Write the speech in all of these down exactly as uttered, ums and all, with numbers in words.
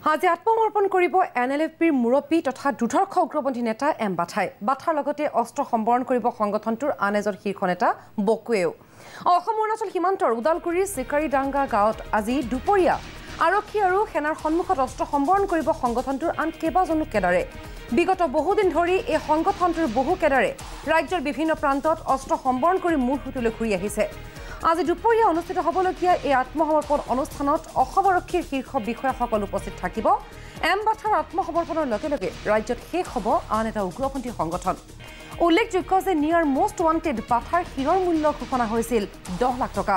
আজি আত্মসমৰ্পণ কৰিব এন এল এফ পিৰ মুৰব্বী তথা দুৰ্ধৰ্ষ উগ্ৰপন্থী নেতা এম বাথাই বাথাৰ লগতে অস্ত্ৰ সম্বৰণ কৰিব সংগঠনটোৰ আন এজন শীৰ্ষ নেতা বকুৱেও অসম অৰুণাচল সীমান্তৰ উদালগুৰিৰ চিকাৰীডাংগা গাঁৱত আজি দুপৰীয়া আৰক্ষী আৰু সেনাৰ সন্মুখত অস্ত্ৰ সম্বৰণ কৰিব সংগঠনটোৰ আন কেইবাজনো কেডাৰে বিগত বহুদিন ধৰি এই সংগঠনটোৰ বহু কেডাৰে ৰাজ্যৰ বিভিন্ন প্ৰান্তত অস্ত্ৰ সম্বৰণ কৰি মূৰ সুতুলৈ ঘূৰি আহিছে আজি দুপৰীয়া অনুষ্ঠিত হ'বলগীয়া এই আত্মসমৰ্পণ অনুষ্ঠানত অসম আৰক্ষীৰ শীৰ্ষ বিষয়াসকল উপস্থিত থাকিব এম বাথাৰ আত্মসমৰ্পণৰ লগে লগে ৰাজ্যত শেষ হ'ব আন এটা উগ্ৰপন্থী সংগঠন উল্লেখযোগ্য যে নিয়াৰ মষ্ট ৱান্টেড বাথাৰ শিৰৰ মূল্য ঘোষণা হৈছিল দহ লাখ টকা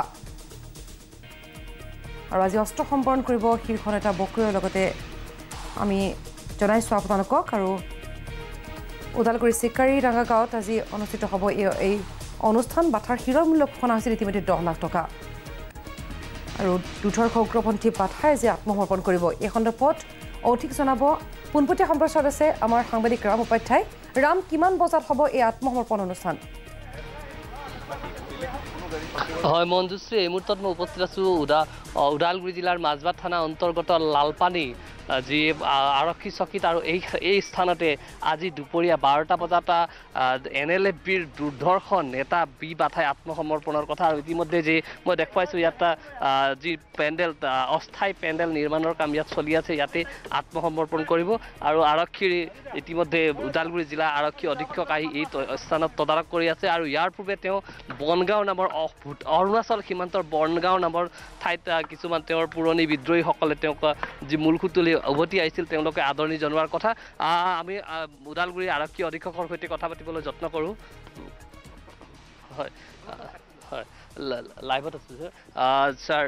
আৰু আজি অস্ত্ৰ সম্বৰণ কৰিব শীৰ্ষ নেতা বকুৱেৰ লগতে আমি জনাইছোঁ আপোনালোকক আৰু উদালগুৰি চিকাৰীডাংগা গাঁৱত আজি অনুষ্ঠিত হ'ব এই অনুষ্ঠান বাথাৰ শিৰৰ মূল্য ঘোষণা হৈছিল ইতিমধ্যে দহ লাখ টকা আৰু দুৰ্ধৰ্ষ উগ্ৰপন্থী বাথাই যে আত্মসমৰ্পণ কৰিব এই সন্দৰ্ভত অধিক জনাব পোনপটীয়া সম্প্ৰচাৰত আছে আমাৰ সাংবাদিক ৰাম উপাধ্যায় ৰাম কিমান বজাত হ'ব এই আত্মসমৰ্পণ অনুষ্ঠান হয় মঞ্জুশ্ৰী এই মুহূৰ্তত মই উপস্থিত আছোঁ উদা ওদালগুৰি জিলাৰ মাজবাট থানা অন্তৰ্গত লালপানী যি আৰক্ষী চকীত আৰু এই এই স্থানতে আজি দুপৰীয়া বাৰটা বজাত এন এল এফ বিৰ দুৰ্ধৰ্ষ নেতা বি বাথাই আত্মসমৰ্পণৰ কথা আৰু ইতিমধ্যে যি মই দেখুৱাইছোঁ ইয়াত যি পেণ্ডেল অস্থায়ী পেণ্ডেল নিৰ্মাণৰ কাম ইয়াত চলি আছে ইয়াতে আত্মসমৰ্পণ কৰিব আৰু আৰক্ষীৰ ইতিমধ্যে ওদালগুৰি জিলা আৰক্ষী অধীক্ষক আহি এই স্থানত তদাৰক কৰি আছে আৰু ইয়াৰ পূৰ্বে তেওঁ বনগাঁও নামৰ অৰুণাচল সীমান্তৰ বনগাঁও নামৰ ঠাইত কিছুমান তেওঁৰ পুৰণি বিদ্ৰোহীসকলে তেওঁক যি মূলসুঁতুলি উভতি আহিছিল তেওঁলোকে আদৰণি জনোৱাৰ কথা আমি ওদালগুৰি আৰক্ষী অধীক্ষকৰ সৈতে কথা পাতিবলৈ যত্ন কৰোঁ হয় হয় লাইভত আছোঁ ছাৰ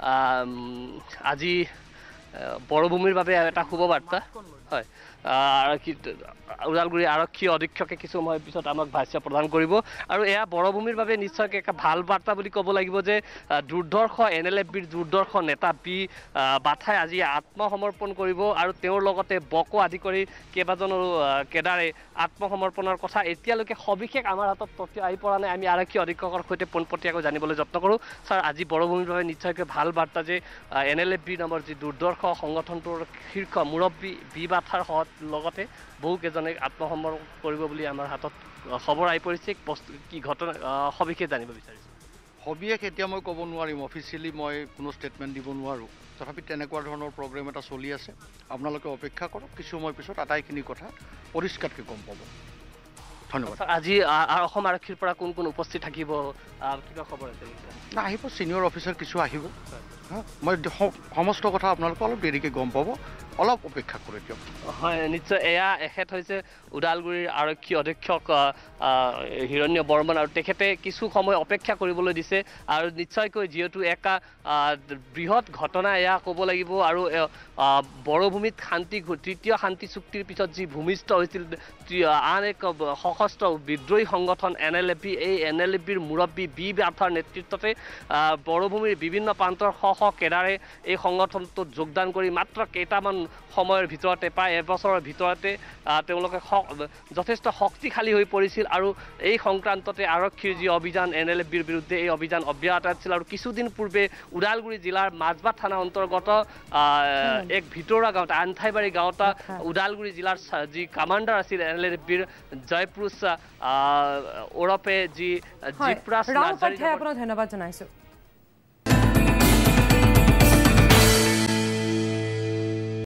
আজি বৰভূমিৰ বাবে এটা শুভবাৰ্তা হয় আৰক্ষী ওদালগুৰি আৰক্ষী অধীক্ষকে কিছু সময় পিছত আমাক ভাষ্য প্ৰদান কৰিব আৰু এয়া বৰভূমিৰ বাবে নিশ্চয়কৈ এটা ভাল বাৰ্তা বুলি ক'ব লাগিব যে দুৰ্ধৰ্ষ এন এল এফ বিৰ দুৰ্ধৰ্ষ নেতা বি বাথাই আজি আত্মসমৰ্পণ কৰিব আৰু তেওঁৰ লগতে বকো আদি কৰি কেইবাজনো কেডাৰে আত্মসমৰ্পণৰ কথা এতিয়ালৈকে সবিশেষ আমাৰ হাতত তথ্য আহি পৰা নাই আমি আৰক্ষী অধীক্ষকৰ সৈতে পোনপটীয়াকৈ জানিবলৈ যত্ন কৰোঁ ছাৰ আজি বৰভূমিৰ বাবে নিশ্চয়কৈ ভাল বাৰ্তা যে এন এল এফ বি নামৰ যি দুৰ্ধৰ্ষ সংগঠনটোৰ শীৰ্ষ মুৰব্বী বি বাথাৰ লগতে বহুকেইজনে আত্মসমৰ্পণ কৰিব বুলি আমাৰ হাতত খবৰ আহি পৰিছে কি ঘটনা সবিশেষ জানিব বিচাৰিছোঁ সবিশেষ এতিয়া মই ক'ব নোৱাৰিম অফিচিয়েলি মই কোনো ষ্টেটমেণ্ট দিব নোৱাৰোঁ তথাপি তেনেকুৱা ধৰণৰ প্ৰগ্ৰেম এটা চলি আছে আপোনালোকে অপেক্ষা কৰক কিছু সময় পিছত আটাইখিনি কথা পৰিষ্কাৰকৈ গম পাব ধন্যবাদ আজি অসম আৰক্ষীৰ পৰা কোন কোন উপস্থিত থাকিব কিবা খবৰ আছে না আহিব ছিনিয়ৰ অফিচাৰ কিছু আহিব মই সমস্ত কথা আপোনালোকে অলপ দেৰিকৈ গম পাব অলপ অপেক্ষা কৰি দিয়ক হয় নিশ্চয় এয়া এখেত হৈছে ওদালগুৰিৰ আৰক্ষী অধীক্ষক হিৰণ্য বৰ্মন আৰু তেখেতে কিছু সময় অপেক্ষা কৰিবলৈ দিছে আৰু নিশ্চয়কৈ যিহেতু এটা বৃহৎ ঘটনা এয়া ক'ব লাগিব আৰু বৰভূমিত শান্তি তৃতীয় শান্তি চুক্তিৰ পিছত যি ভূমিষ্ঠ হৈছিল আন এক সশস্ত্ৰ বিদ্ৰোহী সংগঠন এন এল এফ বি এই এন এল এফ বিৰ মুৰব্বী বি বাথাৰ নেতৃত্বতে বৰভূমিৰ বিভিন্ন প্ৰান্তৰ শ শ কেডাৰে এই সংগঠনটোত যোগদান কৰি মাত্ৰ কেইটামান সময়ৰ ভিতৰতে প্ৰায় এবছৰৰ ভিতৰতে তেওঁলোকে যথেষ্ট শক্তিশালী হৈ পৰিছিল আৰু এই সংক্ৰান্ততে আৰক্ষীৰ যি অভিযান এন এল এফ বিৰ বিৰুদ্ধে এই অভিযান অব্যাহত আছিল আৰু কিছুদিন পূৰ্বে ওদালগুৰি জিলাৰ মাজবাট থানা অন্তৰ্গত এক ভিতৰুৱা গাঁৱত আনঠাইবাৰী গাঁৱত ওদালগুৰি জিলাৰ যি কামাণ্ডাৰ আছিল এন এল এফ বিৰ জয়পুৰুষ ওৰফে যি জিপ্ৰাছ ধন্যবাদ জনাইছোঁ